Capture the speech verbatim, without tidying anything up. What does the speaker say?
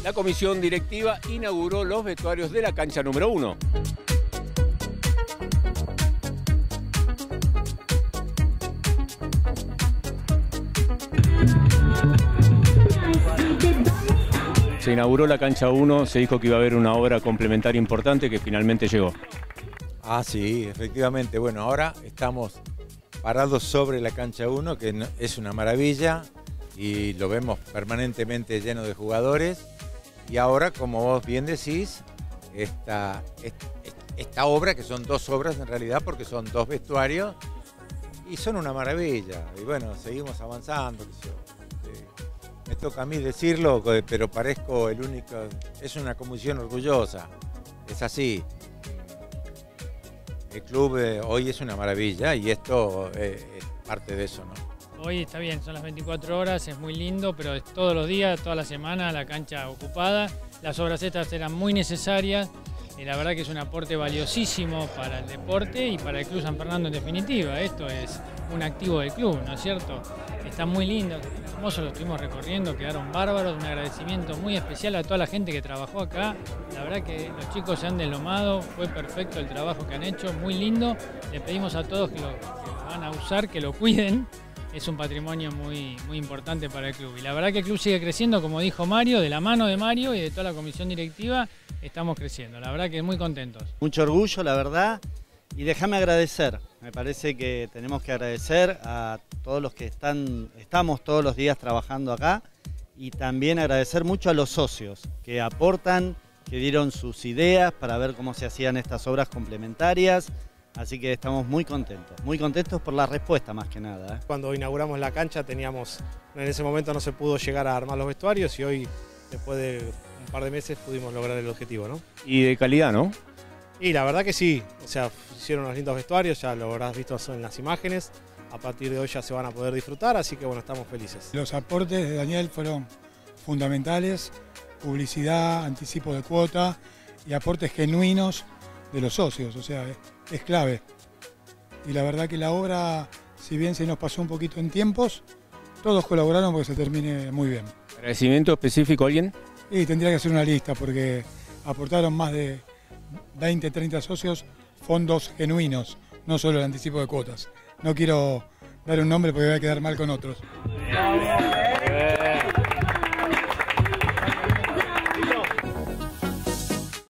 La comisión directiva inauguró los vestuarios de la cancha número uno. Se inauguró la cancha uno, se dijo que iba a haber una obra complementaria importante que finalmente llegó. Ah, sí, efectivamente. Bueno, ahora estamos parados sobre la cancha uno, que es una maravilla, y lo vemos permanentemente lleno de jugadores. Y ahora, como vos bien decís, esta, esta obra, que son dos obras en realidad, porque son dos vestuarios, y son una maravilla. Y bueno, seguimos avanzando, qué sé yo. Me toca a mí decirlo, pero parezco el único. Es una comisión orgullosa, es así. El club eh, hoy es una maravilla y esto eh, es parte de eso, ¿no? Hoy está bien, son las veinticuatro horas, es muy lindo, pero es todos los días, toda la semana, la cancha ocupada. Las obras estas eran muy necesarias y la verdad que es un aporte valiosísimo para el deporte y para el Club San Fernando en definitiva. Esto es un activo del club, ¿no es cierto? Está muy lindo, hermoso, lo estuvimos recorriendo, quedaron bárbaros. Un agradecimiento muy especial a toda la gente que trabajó acá. La verdad que los chicos se han deslomado, fue perfecto el trabajo que han hecho, muy lindo. Le pedimos a todos que lo, que lo van a usar, que lo cuiden. Es un patrimonio muy, muy importante para el club. Y la verdad que el club sigue creciendo, como dijo Mario, de la mano de Mario y de toda la comisión directiva, estamos creciendo. La verdad que muy contentos. Mucho orgullo, la verdad. Y déjame agradecer, me parece que tenemos que agradecer a todos los que están, estamos todos los días trabajando acá y también agradecer mucho a los socios que aportan, que dieron sus ideas para ver cómo se hacían estas obras complementarias, así que estamos muy contentos, muy contentos por la respuesta más que nada, ¿eh? Cuando inauguramos la cancha teníamos, en ese momento no se pudo llegar a armar los vestuarios y hoy, después de un par de meses, pudimos lograr el objetivo, ¿no? Y de calidad, ¿no? Y la verdad que sí, o sea, hicieron unos lindos vestuarios, ya lo habrás visto en las imágenes, a partir de hoy ya se van a poder disfrutar, así que bueno, estamos felices. Los aportes de Daniel fueron fundamentales, publicidad, anticipo de cuota y aportes genuinos de los socios, o sea, es, es clave. Y la verdad que la obra, si bien se nos pasó un poquito en tiempos, todos colaboraron porque se termine muy bien. ¿Agradecimiento específico a alguien? Y tendría que hacer una lista porque aportaron más de veinte, treinta socios, fondos genuinos, no solo el anticipo de cuotas. No quiero dar un nombre porque voy a quedar mal con otros.